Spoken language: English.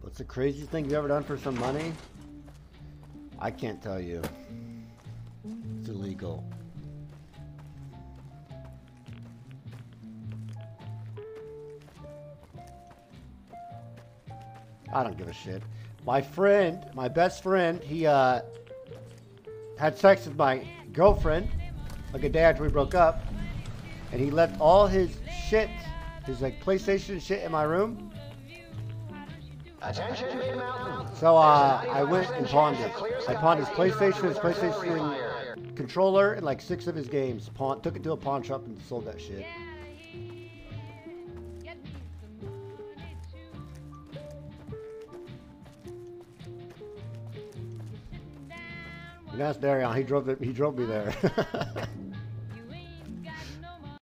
What's the craziest thing you've ever done for some money? I can't tell you. It's illegal. I don't give a shit. My friend, my best friend, he had sex with my girlfriend like a day after we broke up, and he left all his shit, his like PlayStation shit in my room. Attention, Mid-Mountain. So I went and pawned it. I pawned his PlayStation controller, and like 6 of his games. Took it to a pawn shop and sold that shit. You can ask Darion. He drove me there.